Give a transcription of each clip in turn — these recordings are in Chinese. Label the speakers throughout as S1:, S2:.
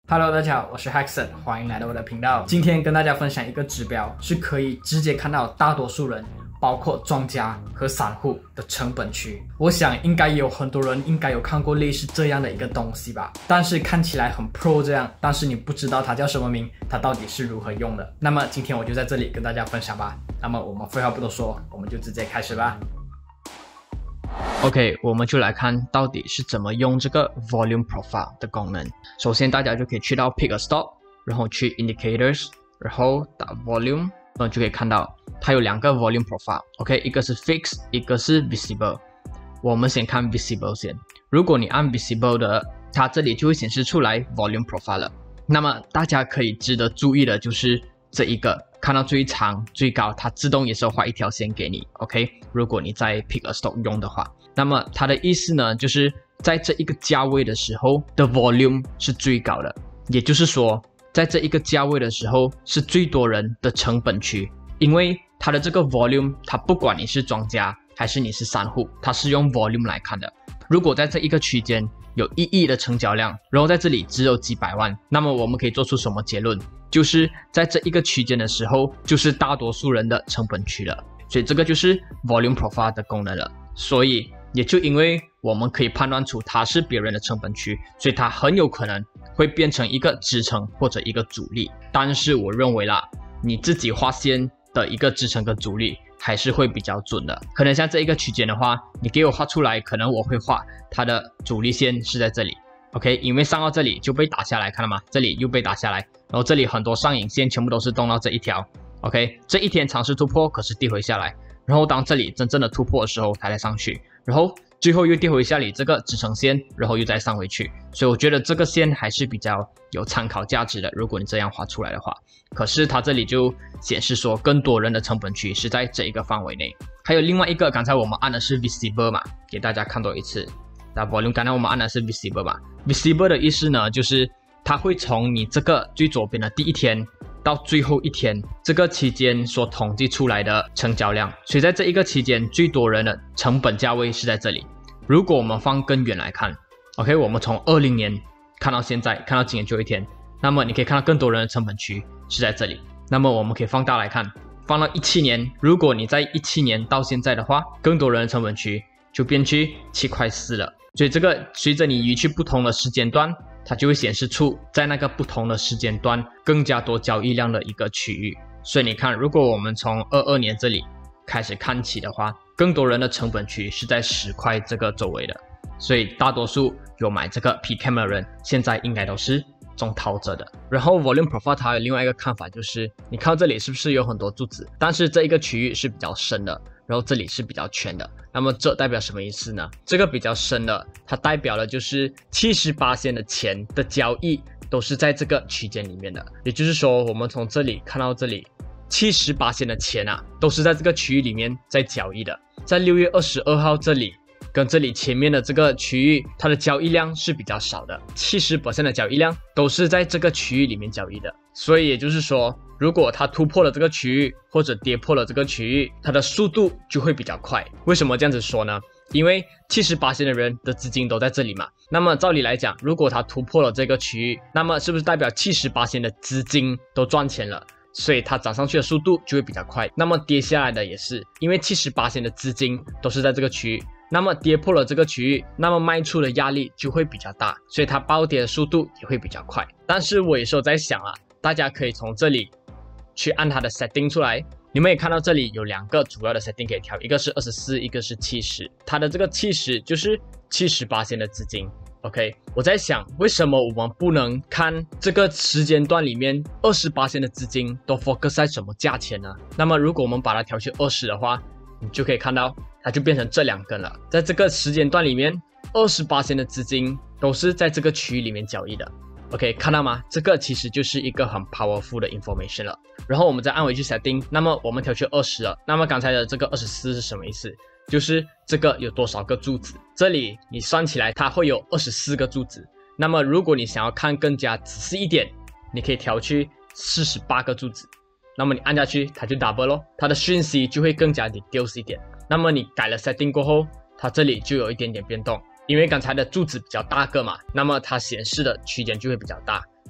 S1: Hello， 大家好，我是 Hexon， 欢迎来到我的频道。今天跟大家分享一个指标，是可以直接看到大多数人，包括庄家和散户的成本区。我想应该有很多人应该有看过类似这样的一个东西吧，但是看起来很 pro 这样，但是你不知道它叫什么名，它到底是如何用的。那么今天我就在这里跟大家分享吧。那么我们废话不多说，我们就直接开始吧。OK， 我们就来看到底是怎么用这个 Volume Profile 的功能。首先，大家就可以去到 Pick a Stock， 然后去 Indicators， 然后打 Volume， 然后就可以看到它有两个 Volume Profile。OK， 一个是 Fixed， 一个是 Visible。我们先看 Visible 先。如果你按 Visible 的，它这里就会显示出来 Volume Profile 了。那么大家可以值得注意的就是这一个。看到最长最高，它自动也是画一条线给你 ，OK？ 如果你在 Pick a Stock 用的话，那么它的意思呢，就是在这一个价位的时候的 volume 是最高的，也就是说，在这一个价位的时候是最多人的成本区，因为它的这个 volume， 它不管你是庄家还是你是散户，它是用 volume 来看的。如果在这一个区间有1亿的成交量，然后在这里只有几百万，那么我们可以做出什么结论？就是在这一个区间的时候，就是大多数人的成本区了。所以这个就是 Volume Profile 的功能了。所以也就因为我们可以判断出它是别人的成本区，所以它很有可能会变成一个支撑或者一个阻力。但是我认为啦，你自己画线的一个支撑跟阻力还是会比较准的。可能像这一个区间的话，你给我画出来，可能我会画它的阻力线是在这里。OK， 因为上到这里就被打下来，看到吗？这里又被打下来，然后这里很多上影线全部都是动到这一条。OK， 这一天尝试突破，可是跌回下来，然后当这里真正的突破的时候，它再上去，然后最后又跌回下里这个支撑线，然后又再上回去。所以我觉得这个线还是比较有参考价值的，如果你这样画出来的话。可是它这里就显示说，更多人的成本区是在这一个范围内。还有另外一个，刚才我们按的是 Visible 嘛，给大家看多一次。那 Volume 刚才我们按的是 Visible 嘛 ，Visible 的意思呢，就是它会从你这个最左边的第一天到最后一天这个期间所统计出来的成交量，所以在这一个期间最多人的成本价位是在这里。如果我们放更远来看 ，OK， 我们从20年看到现在，看到今年最后一天，那么你可以看到更多人的成本区是在这里。那么我们可以放大来看，放到17年，如果你在17年到现在的话，更多人的成本区就变去7.4块了。所以这个随着你移去不同的时间段，它就会显示出在那个不同的时间段更加多交易量的一个区域。所以你看，如果我们从22年这里开始看起的话，更多人的成本区是在10块这个周围的。所以大多数有买这个 P-Cam 的人，现在应该都是中套着的。然后 Volume Profile 它有另外一个看法，就是你看到这里是不是有很多柱子，但是这一个区域是比较深的，然后这里是比较圈的。那么这代表什么意思呢？这个比较深的，它代表了就是78%的钱的交易都是在这个区间里面的。也就是说，我们从这里看到这里，78%的钱啊，都是在这个区域里面在交易的。在6月22号这里跟这里前面的这个区域，它的交易量是比较少的，70% 的交易量都是在这个区域里面交易的。所以也就是说，如果它突破了这个区域或者跌破了这个区域，它的速度就会比较快。为什么这样子说呢？因为78%的人的资金都在这里嘛。那么照理来讲，如果它突破了这个区域，那么是不是代表78%的资金都赚钱了？所以它涨上去的速度就会比较快。那么跌下来的也是，因为78%的资金都是在这个区域。那么跌破了这个区域，那么卖出的压力就会比较大，所以它暴跌的速度也会比较快。但是我也是有在想啊，大家可以从这里去按它的 setting 出来，你们也看到这里有2个主要的 setting 可以调，一个是24，一个是70。它的这个70就是78%的资金。OK， 我在想为什么我们不能看这个时间段里面28%的资金都 focus 在什么价钱呢？那么如果我们把它调去20的话，你就可以看到它就变成这2根了。在这个时间段里面，28% 的资金都是在这个区域里面交易的。OK， 看到吗？这个其实就是一个很 powerful 的 information 了。然后我们再按回去 setting， 那么我们调去20了。那么刚才的这个24是什么意思？就是这个有多少个柱子，这里你算起来它会有24个柱子。那么如果你想要看更加仔细一点，你可以调去48个柱子。那么你按下去它就 double 咯，它的讯息就会更加 details 一点。那么你改了 setting 过后，它这里就有一点点变动，因为刚才的柱子比较大个嘛，那么它显示的区间就会比较大。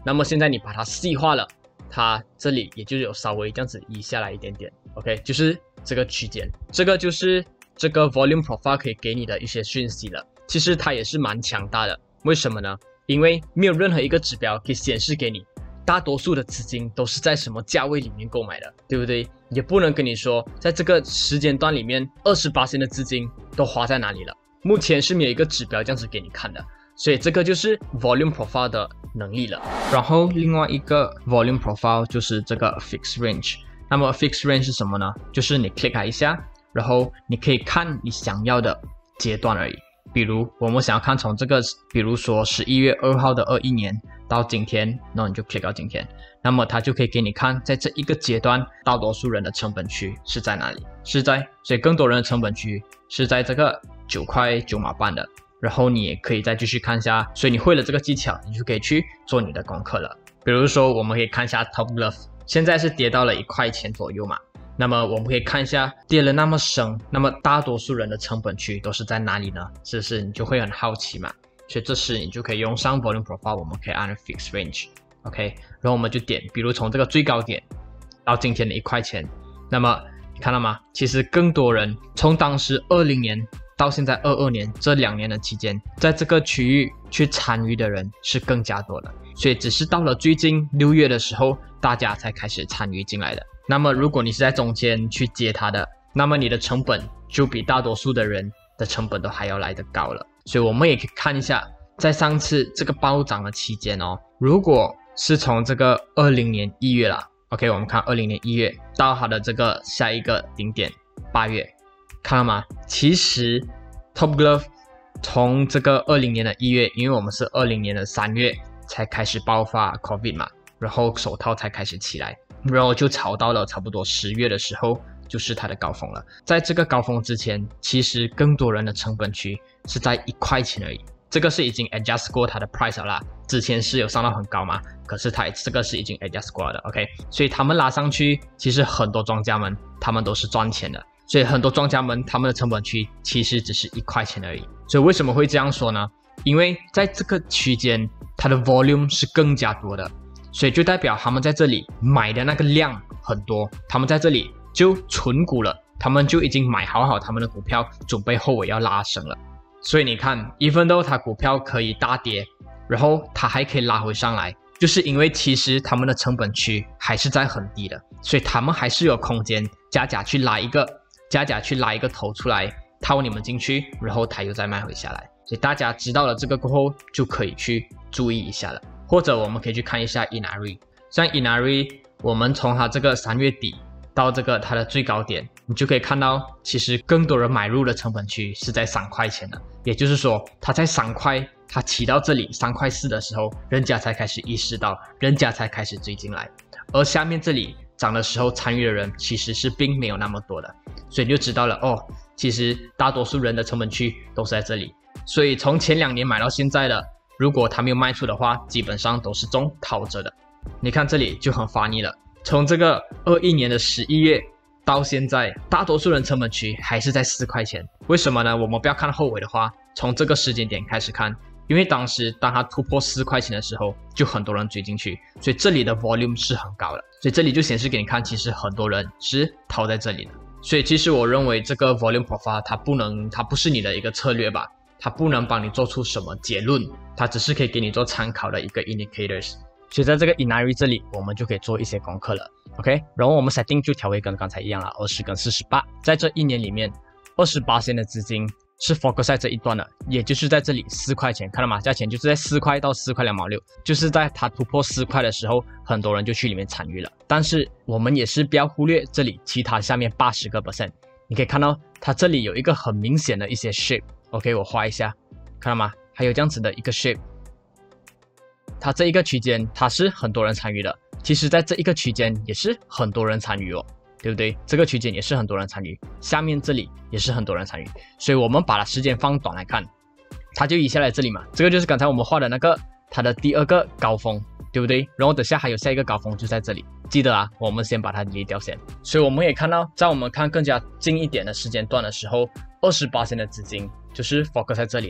S1: 那么现在你把它细化了，它这里也就有稍微这样子移下来一点点 ，OK， 就是这个区间，这个就是这个 Volume Profile 可以给你的一些讯息了。其实它也是蛮强大的，为什么呢？因为没有任何一个指标可以显示给你大多数的资金都是在什么价位里面购买的，对不对？也不能跟你说在这个时间段里面28%的资金都花在哪里了，目前是没有一个指标这样子给你看的。所以这个就是 Volume Profile 的能力了。然后另外一个 Volume Profile 就是这个 Fixed Range。那么 Fixed Range 是什么呢？就是你 click 它一下，然后你可以看你想要的阶段而已。比如我们想要看从这个，比如说11月2号的21年到今天，那你就 click 到今天，那么它就可以给你看在这一个阶段大多数人的成本区是在哪里，所以更多人的成本区是在这个9块9毛半的。然后你也可以再继续看一下，所以你会了这个技巧，你就可以去做你的功课了。比如说我们可以看一下 Top Glove， 现在是跌到了1块钱左右嘛，那么我们可以看一下跌了那么深，那么大多数人的成本区都是在哪里呢？是不是你就会很好奇嘛？所以这时你就可以用上 Volume Profile， 我们可以按 Fixed Range， OK， 然后我们就点，比如从这个最高点到今天的1块钱，那么你看到吗？其实更多人从当时20年到现在22年这2年的期间，在这个区域去参与的人是更加多的，所以只是到了最近6月的时候，大家才开始参与进来的。那么如果你是在中间去接它的，那么你的成本就比大多数的人的成本都还要来得高了。所以我们也可以看一下，在上次这个暴涨的期间哦，如果是从这个20年1月啦 ，OK， 我们看20年1月到它的这个下一个顶点8月。看到吗？其实 Top Glove 从这个20年的1月，因为我们是20年的3月才开始爆发 COVID 嘛，然后手套才开始起来，然后就炒到了差不多10月的时候，就是它的高峰了。在这个高峰之前，其实更多人的成本区是在1块钱而已。这个是已经 adjust 过它的 price 了啦，之前是有上到很高嘛，可是它这个是已经 adjust 过的 ，OK， 所以他们拉上去，其实很多庄家们他们都是赚钱的。所以很多庄家们他们的成本区其实只是1块钱而已。所以为什么会这样说呢？因为在这个区间它的 volume 是更加多的，所以就代表他们在这里买的那个量很多，他们在这里就存股了，他们就已经买好他们的股票，准备后尾要拉升了。所以你看 even though 它股票可以大跌，然后它还可以拉回上来，就是因为其实他们的成本区还是在很低的，所以他们还是有空间加价去拉一个头出来套你们进去，然后它又再卖回下来。所以大家知道了这个过后就可以去注意一下了。或者我们可以去看一下 Inari， 像 Inari 我们从它这个3月底到这个它的最高点，你就可以看到其实更多人买入的成本区是在3块钱的，也就是说它在3块，它起到这里3块4的时候，人家才开始意识到，人家才开始追进来，而下面这里涨的时候参与的人其实是并没有那么多的，所以你就知道了哦，其实大多数人的成本区都是在这里。所以从前2年买到现在的，如果他没有卖出的话，基本上都是中套着的。你看这里就很funny了，从这个21年的11月到现在，大多数人成本区还是在4块钱。为什么呢？我们不要看后尾的话，从这个时间点开始看，因为当时当它突破4块钱的时候，就很多人追进去，所以这里的 volume 是很高的，所以这里就显示给你看，其实很多人是套在这里的。所以其实我认为这个 volume profile 它不是你的一个策略吧，它不能帮你做出什么结论，它只是可以给你做参考的一个 indicators。所以在这个 Inari 这里，我们就可以做一些功课了 ，OK。然后我们 setting 就调回跟刚才一样了，20跟48，在这1年里面，28% 的资金是 focus 在这一段的，也就是在这里4块钱，看到吗？价钱就是在4块到4块2毛6，就是在它突破4块的时候，很多人就去里面参与了。但是我们也是不要忽略这里其他下面80%，你可以看到它这里有一个很明显的一些 shape，OK， 我画一下，看到吗？还有这样子的一个 shape。它这一个区间它是很多人参与的，其实在这一个区间也是很多人参与哦，对不对？这个区间也是很多人参与，下面这里也是很多人参与，所以我们把它时间放短来看，它就移下来这里嘛，这个就是刚才我们画的那个它的第2个高峰，对不对？然后等下还有下一个高峰就在这里，记得啊，我们先把它离掉先。所以我们也看到，在我们看更加近一点的时间段的时候，28% 的资金就是 focus 在这里了。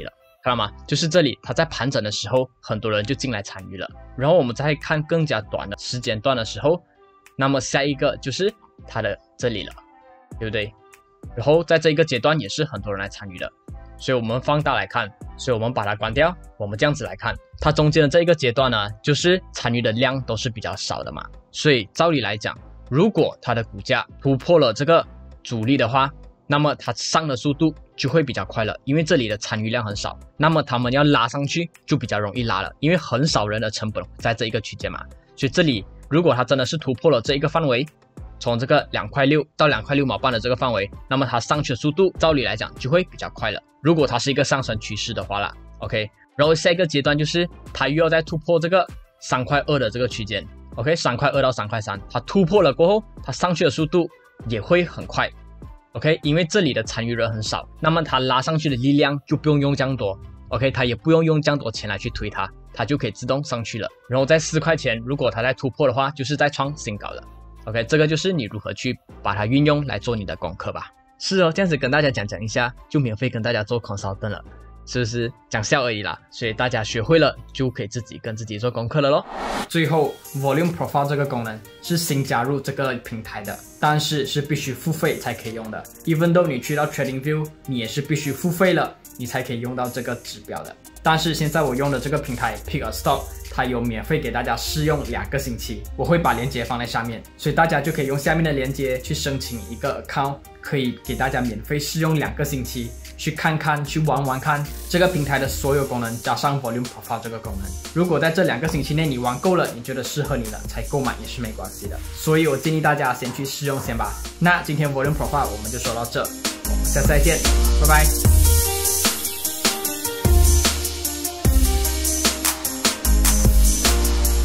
S1: 看到吗？就是这里它在盘整的时候，很多人就进来参与了。然后我们再看更加短的时间段的时候，那么下一个就是它的这里了，对不对？然后在这一个阶段也是很多人来参与的，所以我们放大来看，所以我们把它关掉，我们这样子来看，它中间的这一个阶段呢，就是参与的量都是比较少的嘛，所以照理来讲，如果它的股价突破了这个阻力的话，那么它上的速度就会比较快了，因为这里的参与量很少，那么他们要拉上去就比较容易拉了，因为很少人的成本在这一个区间嘛，所以这里如果它真的是突破了这一个范围，从这个2块6到2块6毛半的这个范围，那么它上去的速度照理来讲就会比较快了。如果它是一个上升趋势的话啦 ，OK。然后下一个阶段就是它又要再突破这个3块2的这个区间 ，OK， 3块2到3块3，它突破了过后，它上去的速度也会很快 ，OK， 因为这里的参与人很少，那么它拉上去的力量就不用这样多 ，OK， 它也不用这样多钱来去推它，它就可以自动上去了。然后在4块钱，如果它再突破的话，就是在创新高了。OK， 这个就是你如何去把它运用来做你的功课吧。是哦，这样子跟大家讲一下，就免费跟大家做 consultant 了，是不是？讲笑而已啦，所以大家学会了就可以自己跟自己做功课了咯。最后 Volume Profile 这个功能是新加入这个平台的，但是是必须付费才可以用的。Even though 你去到 TradingView， 你也是必须付费了，你才可以用到这个指标的。但是现在我用的这个平台 Pick a Stock， 它有免费给大家试用2个星期，我会把链接放在下面，所以大家就可以用下面的链接去申请一个 account， 可以给大家免费试用2个星期，去看看，去玩看这个平台的所有功能，加上 Volume Profile 这个功能。如果在这2个星期内你玩够了，你觉得适合你了，才购买也是没关系的。所以我建议大家先去试用先吧。那今天 Volume Profile 我们就说到这，我们下次再见，拜拜。